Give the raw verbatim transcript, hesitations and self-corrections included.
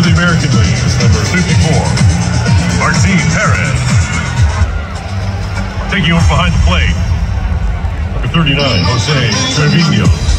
for the American League, number fifty-four, Martin Perez. Taking over behind the plate, number thirty-nine, Jose Trevino.